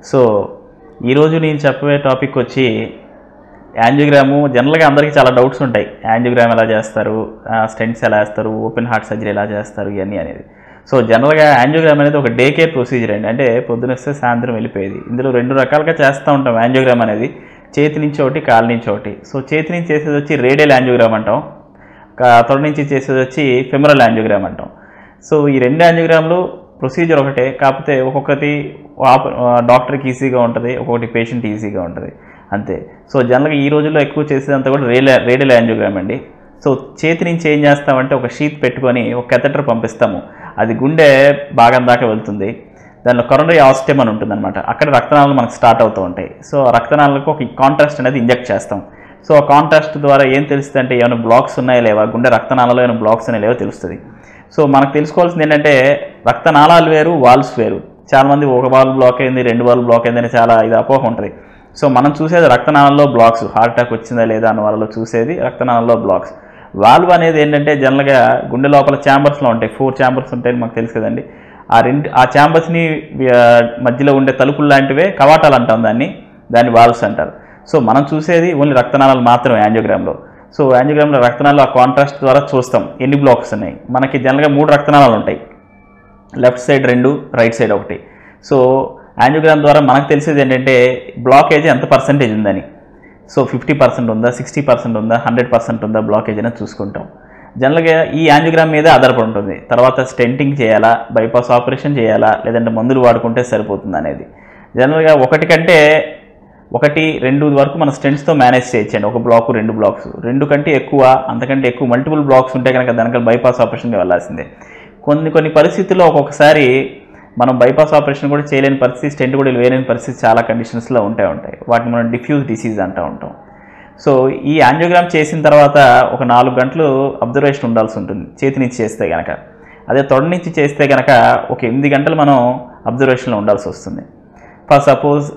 So ఈరోజు నేను చెప్పే టాపిక్ వచ్చి యాంజియోగ్రాము. జనరల్గా అందరికీ చాలా డౌట్స్ ఉంటాయి, యాంజియోగ్రామ్ ఎలా చేస్తారు, స్టెంట్స్ ఎలా వేస్తారు, ఓపెన్ హార్ట్ సర్జరీ ఎలా చేస్తారు ఇవన్నీ అనేది. సో జనరల్గా యాంజియోగ్రామ్ అనేది ఒక డే కేర్ ప్రొసీజర్ అండి. అంటే పొద్దునొస్తే సాయంత్రం వెళ్ళిపోయేది. ఇందులో 2 రకాలుగా చేస్తూ ఉంటాం యాంజియోగ్రామ్ అనేది, చేతి నుంచి ఒకటి, కాలు నుంచి ఒకటి. సో చేతి నుంచి చేసేది వచ్చి రేడియల్ యాంజియోగ్రామ్ అంటాం, తొడ నుంచి చేసేది వచ్చి ఫెమరల్ యాంజియోగ్రామ్ అంటాం. సో ఈ 2 యాంజియోగ్రామ్లు ప్రొసీజర్ ఒకటే, కాకపోతే ఒక్కొక్కటి డాక్టర్కి ఈజీగా ఉంటుంది, ఒక్కొక్కటి పేషెంట్ ఈజీగా ఉంటుంది అంతే. సో జనరల్గా ఈ రోజుల్లో ఎక్కువ చేసేదంతా కూడా రేడియల్ యాంజియోగ్రామ్ అండి. సో చేతి నుంచి ఏం చేస్తామంటే ఒక షీత్ పెట్టుకొని ఒక కెథెటర్ పంపిస్తాము, అది గుండె భాగం దాకా వెళ్తుంది. దానిలో కరోనరీ ఆస్టెమ్ అని ఉంటుందన్నమాట, అక్కడ రక్తనాళాలు మనకు స్టార్ట్ అవుతూ ఉంటాయి. సో ఆ రక్తనాళాలకు ఒక కాంట్రాస్ట్ అనేది ఇంజెక్ట్ చేస్తాం. సో ఆ కాంట్రాస్ట్ ద్వారా ఏం తెలుస్తుంది అంటే ఏమైనా బ్లాక్స్ ఉన్నాయా లేవా, గుండె రక్తనాళాలు ఏమైనా బ్లాక్స్ ఉన్నాయా లేవో తెలుస్తుంది. సో మనకు తెలుసుకోవాల్సింది ఏంటంటే రక్తనాళాలు వేరు, వాల్వ్స్ వేరు. చాలామంది ఒక వాల్వ్ బ్లాక్ అయింది, 2 వాల్వ్ బ్లాక్ అయిందని చాలా ఇది అపోహ ఉంటుంది. సో మనం చూసేది రక్తనాళాల్లో బ్లాక్స్, హార్ట్ అటాక్ వచ్చిందా లేదా అన్న వాళ్ళలో చూసేది రక్తనాళాల్లో బ్లాక్స్. వాల్వ్ అనేది ఏంటంటే జనరల్గా గుండె లోపల ఛాంబర్స్లో ఉంటాయి, 4 ఛాంబర్స్ ఉంటాయని మాకు తెలుసు కదండి. ఆ ఛాంబర్స్ని మధ్యలో ఉండే తలుపులు లాంటివే కవాటాలు అంటాం, దాన్ని వాల్వ్స్ అంటారు. సో మనం చూసేది ఓన్లీ రక్తనాళాలు మాత్రమే యాంజియోగ్రామ్లో. సో యాంజియోగ్రామ్లో రక్తనాళాలు ఆ కాంట్రాస్ట్ ద్వారా చూస్తాం ఎన్ని బ్లాక్స్ ఉన్నాయి. మనకి జనరల్గా 3 రక్తనాళాలు ఉంటాయి, left side 2, right side 1. So angiogram ద్వారా మనకు తెలిసేది ఏంటంటే బ్లాకేజ్ ఎంత పర్సెంటేజ్ ఉందని. సో 50% ఉందా, 60% ఉందా, 100% ఉందా బ్లాకేజ్ అనేది చూసుకుంటాం. జనరల్గా ఈ యాంజియోగ్రామ్ మీద ఆధారపడి ఉంటుంది. తర్వాత స్టెంటింగ్ చేయాలా, బైపాస్ ఆపరేషన్ చేయాలా, లేదంటే మందులు వాడుకుంటే సరిపోతుంది అనేది. జనరల్గా 1 కంటే 1, 2 వరకు మన స్టెంట్స్తో మేనేజ్ చేయొచ్చండి. 1 బ్లాక్, 2 బ్లాక్స్, 2 కంటే ఎక్కువ, అంతకంటే ఎక్కువ మల్టిపుల్ బ్లాక్స్ ఉంటే కనుక దానికి బైపాస్ ఆపరేషన్కి వెళ్ళాల్సిందే. కొన్ని పరిస్థితుల్లో ఒక్కొక్కసారి మనం బైపాస్ ఆపరేషన్ కూడా చేయలేని పరిస్థితి, స్టెంట్ కూడా వేయలేని పరిస్థితి చాలా కండిషన్స్లో ఉంటాయి. వాటిని మనం డిఫ్యూజ్ డిసీజ్ అంటూ ఉంటాం. సో ఈ యాంజియోగ్రామ్ చేసిన తర్వాత ఒక 4 గంటలు అబ్జర్వేషన్ ఉండాల్సి ఉంటుంది చేతి నుంచి చేస్తే కనుక. అదే తొడ నుంచి చేస్తే కనుక ఒక 8 గంటలు మనం అబ్జర్వేషన్లో ఉండాల్సి వస్తుంది. ఫర్ సపోజ్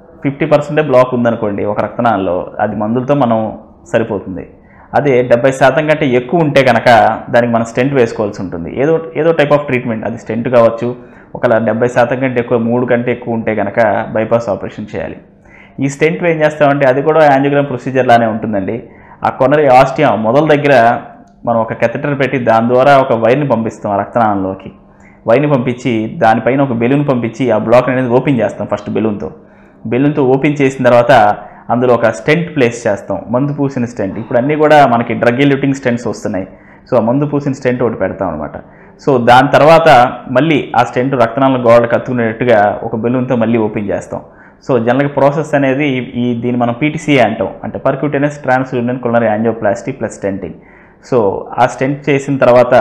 50% బ్లాక్ ఉందనుకోండి ఒక రక్తనాళంలో, అది మందులతో మనం సరిపోతుంది. అదే 70% కంటే ఎక్కువ ఉంటే కనుక దానికి మనం స్టెంట్ వేసుకోవాల్సి ఉంటుంది. ఏదో టైప్ ఆఫ్ ట్రీట్మెంట్, అది స్టెంట్ కావచ్చు. ఒకవేళ 70% కంటే ఎక్కువ, 3 కంటే ఎక్కువ ఉంటే కనుక బైపాస్ ఆపరేషన్ చేయాలి. ఈ స్టెంట్ ఏం చేస్తామంటే అది కూడా యాంజియోగ్రామ్ ప్రొసీజర్ లానే ఉంటుందండి. ఆ కొనరీ ఆస్టియం మొదల దగ్గర మనం ఒక కెథెటర్ పెట్టి దాని ద్వారా ఒక వైర్ని పంపిస్తాం ఆ రక్తనాళంలోకి. వైర్ని పంపించి దానిపైన ఒక బెలూన్ పంపించి ఆ బ్లాక్ అనేది ఓపెన్ చేస్తాం. ఫస్ట్ బెలూన్తో ఓపెన్ చేసిన తర్వాత అందులో ఒక స్టెంట్ ప్లేస్ చేస్తాం, మందు పూసిన స్టెంట్. ఇప్పుడు అన్నీ కూడా మనకి డ్రగ్ ఎల్యూటింగ్ స్టెంట్స్ వస్తున్నాయి. సో ఆ మందు పూసిన స్టెంట్ ఒకటి పెడతాం అనమాట. సో దాని తర్వాత మళ్ళీ ఆ స్టెంట్ రక్తనాళ గోడకు అతుకునేట్టుగా ఒక బెలూన్తో మళ్ళీ ఓపెన్ చేస్తాం. సో జనరల్గా ప్రాసెస్ అనేది దీన్ని మనం పీటీసీఏ అంటాం, అంటే percutaneous transluminal coronary angioplasty plus stenting. So ఆ స్టెంట్ చేసిన తర్వాత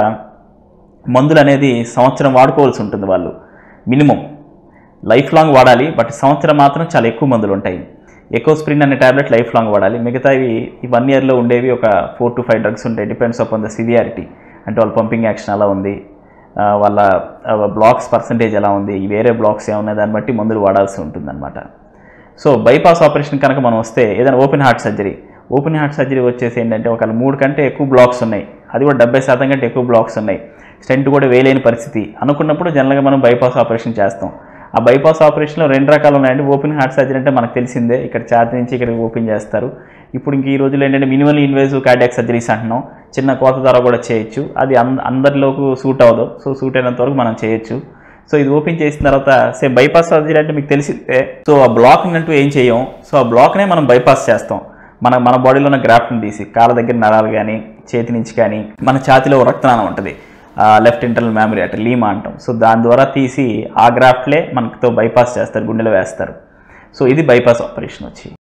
మందులు అనేది సంవత్సరం వాడుకోవాల్సి ఉంటుంది. వాళ్ళు మినిమం లైఫ్ లాంగ్ వాడాలి, బట్ సంవత్సరం మాత్రం చాలా ఎక్కువ మందులు ఉంటాయి. ఎకోస్ప్రిన్ అనే ట్యాబ్లెట్ లైఫ్ లాంగ్ వాడాలి. మిగతావి ఈ 1 ఇయర్లో ఉండేవి ఒక 4 to 5 డ్రగ్స్ ఉంటాయి, డిపెండ్స్ అపాన్ ద సివియారిటీ. అంటే వాళ్ళ పంపింగ్ యాక్షన్ ఎలా ఉంది, వాళ్ళ బ్లాక్స్ పర్సంటేజ్ ఎలా ఉంది, వేరే బ్లాక్స్ ఏమున్నాయి, దాన్ని బట్టి మందులు వాడాల్సి ఉంటుందన్నమాట. సో బైపాస్ ఆపరేషన్ కనుక మనం వస్తే ఏదైనా ఓపెన్ హార్ట్ సర్జరీ వచ్చేసి ఏంటంటే ఒకవేళ 3 కంటే ఎక్కువ బ్లాక్స్ ఉన్నాయి, అది కూడా 70% కంటే ఎక్కువ బ్లాక్స్ ఉన్నాయి, స్టెంట్ కూడా వేయలేని పరిస్థితి అనుకున్నప్పుడు జనరల్గా మనం బైపాస్ ఆపరేషన్ చేస్తాం. ఆ బైపాస్ ఆపరేషన్లో 2 రకాలు ఉన్నాయండి. ఓపెన్ హార్ట్ సర్జరీ అంటే మనకు తెలిసిందే, ఇక్కడ ఛాతీ నుంచి ఇక్కడికి ఓపెన్ చేస్తారు. ఇప్పుడు ఈ రోజుల్లో ఏంటంటే మినిమల్ ఇన్వేజివ్ కార్డియాక్ సర్జరీస్ అంటున్నాం, చిన్న కోత ద్వారా కూడా చేయొచ్చు. అది అందరిలోకి సూట్ అవ్వదు. సో సూట్ అయినంత వరకు మనం చేయొచ్చు. సో ఇది ఓపెన్ చేసిన తర్వాత సేమ్ బైపాస్ సర్జరీ అంటే మీకు తెలిసిందే. సో ఆ బ్లాక్ అంటూ ఏం చేయం. సో ఆ బ్లాక్నే మనం బైపాస్ చేస్తాం. మన బాడీలో ఉన్న గ్రాఫ్ట్ని తీసి కాళ్ళ దగ్గర నరాలు కానీ, చేతి నుంచి కానీ, మన ఛాతీలో రక్తనాళం ఉంటుంది, లెఫ్ట్ ఇంటర్నల్ మెమరీ అంటే లీమా అంటాం. సో దాని ద్వారా తీసి ఆ గ్రాఫ్ట్లే మనతో బైపాస్ చేస్తారు, గుండెలో వేస్తారు. సో ఇది బైపాస్ ఆపరేషన్ వచ్చి.